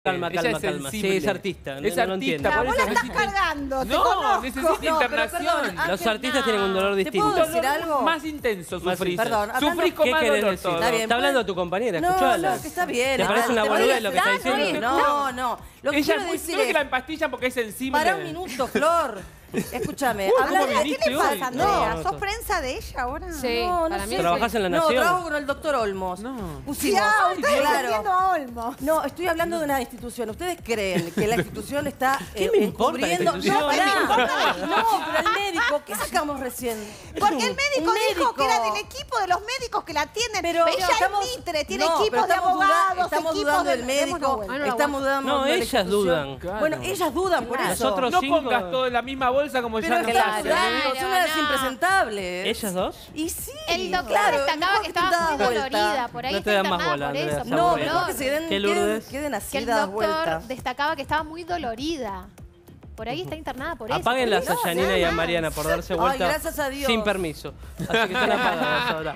Calma. Sí, es artista. Es no lo artista, entiendo. por eso Vos la estás necesita... cargando, te No, conozco. necesita internación. Los artistas tienen un dolor ¿Te distinto. puedo decir algo? Más intenso sufrís. Perdón, hablando- Sufrís con ¿Qué más querés dolor decir? todo. Está bien, Está hablando tu compañera, No, escuchala. no, que está bien. ¿Te parece una Te boludez parece- lo que está diciendo? No. Lo que Ella quiero no decir que la es... empastillan porque es sensible. Para un minuto, Flor. Escúchame. Uy, habla ¿cómo de... viniste ¿Qué le pasa, hoy? Andrea? No, ¿Sos prensa de ella ahora? Sí, No, para mí sé. ¿Trabajás en La No, Nación? trabajo con el doctor Olmos. No. Pusimos. Ya, ustedes Claro. defendiendo a Olmo. No, estoy hablando de una institución. ¿Ustedes creen que la institución está ¿Qué me importa la encubriendo? institución? No, pará. No, pero el médico, ¿qué sacamos recién? Porque el médico Un dijo que era médico. del equipo de los médicos que la atienden. Pero ella estamos- es Mitre, tiene no, pero equipos de estamos abogados, estamos equipos dudando de... del médico, Ay, no la estamos dudando No, de la ellas institución. dudan. Claro. Bueno, ellas dudan por Claro. eso. Nosotros No 5... pongas todo en la misma bolsa como Pero ya no están se dudando, hace. son unas no. impresentables. ¿Ellas dos? Y sí, El doctor claro, destacaba mejor que te estaba das muy vuelta. dolorida, por ahí No te está dan más internada bola, por Andrea, eso, está por No, bueno. mejor dolor. que se Qué queden lourdes. así Que el dadas doctor vueltas. destacaba que estaba muy dolorida. Por ahí está internada por eso. Apáguenla a No, Yanina nada y a más. Mariana por darse Ay, vuelta gracias a Dios. sin permiso. Así que están apagadas ahora.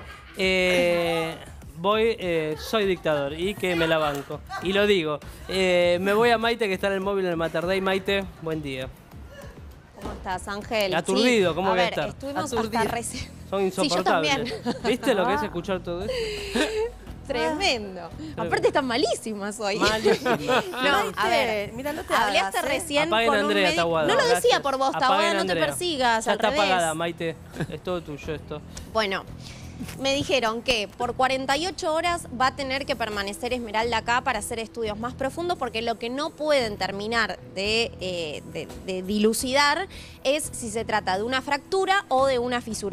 Soy dictador y que me la banco. Y lo digo. Me voy a Maite, que está en el móvil en el Mater Dei. Maite, buen día. ¿Cómo estás, Ángel? Aturdido, ¿cómo a voy a ver, estar? estuvimos Aturdido. hasta recién. Son Sí, yo insoportables. también. ¿Viste lo que es escuchar todo esto? Tremendo. Aparte están malísimas hoy. Malísimas. No, a ver. Mira, no te Hablé hagas, hasta recién Apaguen con a un Andrea, médico. Tahuada. No lo decía Gracias. por vos, Apaguen Tahuada, a no te Andrea. persigas, Ya al está revés. apagada, Maite. Es todo tuyo esto. Bueno, me dijeron que por 48 horas va a tener que permanecer Esmeralda acá para hacer estudios más profundos, porque lo que no pueden terminar de dilucidar es si se trata de una fractura o de una fisura.